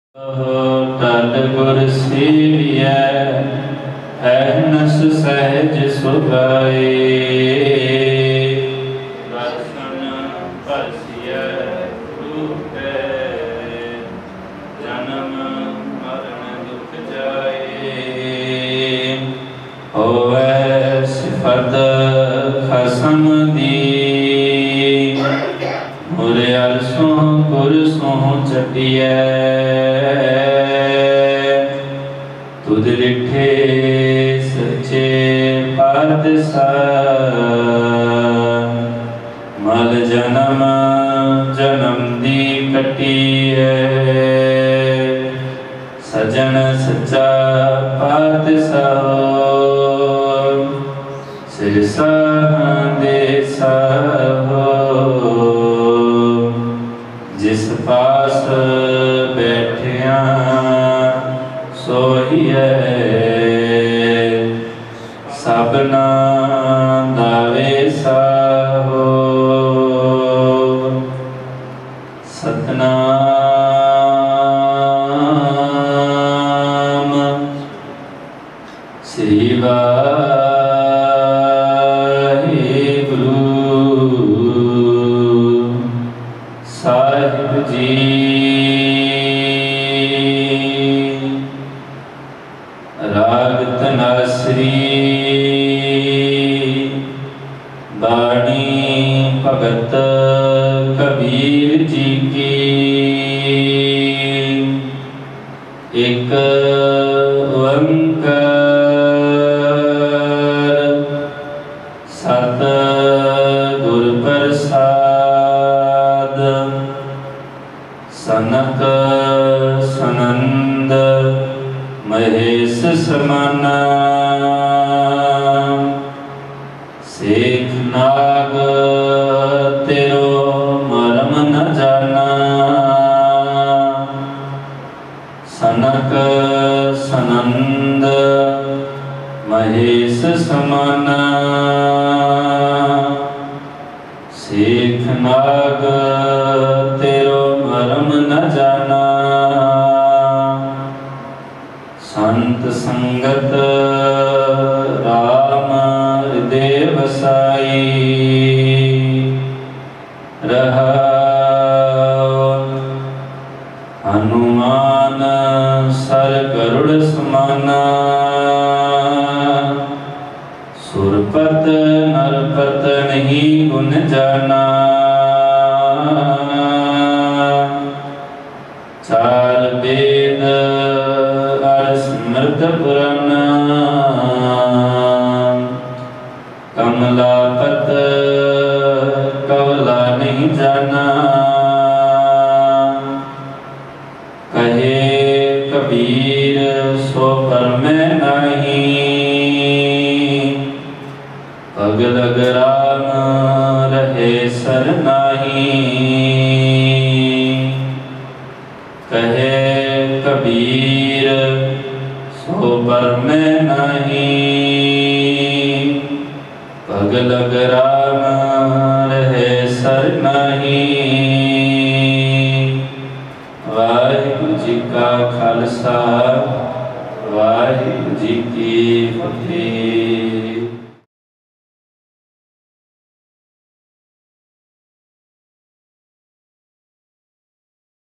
तद गुर सेवियै अहनस सहज सुगाए। दर्शन परसियै रूपै जन्म मरण दुख जाए। होवै सिफत खसम दी मुरे अरसों गुरसों चटियै। तुध लिठे सच्चे पातशाह मल जन्म जन्म दी कटी है। सजन सच्चा पातशाह सिरसा दे साहो। जिस पास बैठिया सोही है सबना दावे साहो। सतनाम श्री वाहिगुरु साहिब जी। राग तनासरी बाणी भगत कबीर जी की। एक ओंकार सत गुर प्रसाद। सनक सनंद महेश समाना। सेख नाग तेरो मरम न जाना। सनक सनंद महेश समाना। सेख नाग तेरो मरम न जाना। संत संगत राम हृदय बसाई। रहाओ हनुमान सर गरुड़ समाना। सुरपत नरपत नहीं गुण जाना। चार वेद स्मृत पुराण। कमलापत कवला नहीं जाना। कहे कबीर सो पर मैं नहीं। पग लग राम रहे सर नहीं। कहे कबीर सो पर मैं नहीं। पग लग राम रहे सर नहीं। वाहिगुरु जी का खालसा वाहिगुरु जी की फतेह।